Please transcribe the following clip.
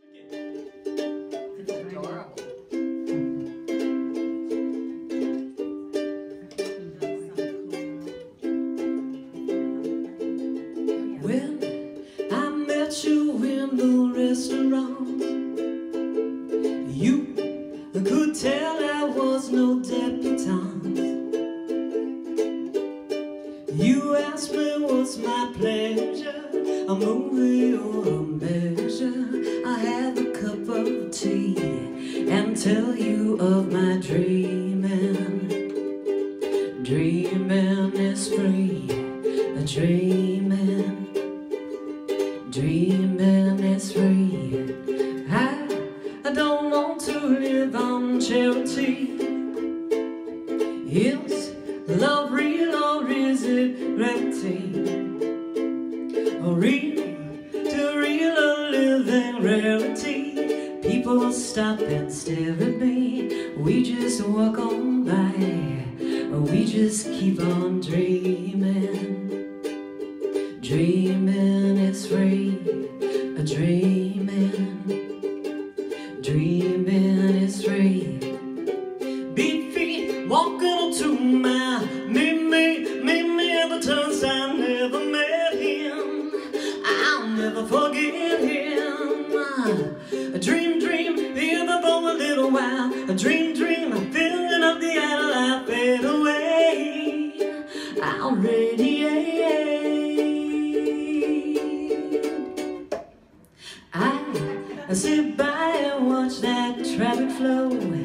It's adorable. When I met you in the restaurant, you could tell I was no debutante. You asked me what's my pleasure, a movie or a measure. I have a cup of tea and tell you of my dreaming. Dreaming is free, dreaming. Dreaming is free. I don't want to live on charity. Is love real or is it rarity? Or real to real a living rarity? People stop and stare at me. We just walk on by. We just keep on dreaming. Dreaming is free. Dreaming. Dreaming is free. Beat feet walking up to my me at the turnstile. Never met him. I'll never forget him. A dream, here for a little while. A dream, filling up the idle. I fade away. I'll radiate. I sit by and watch that traffic flow.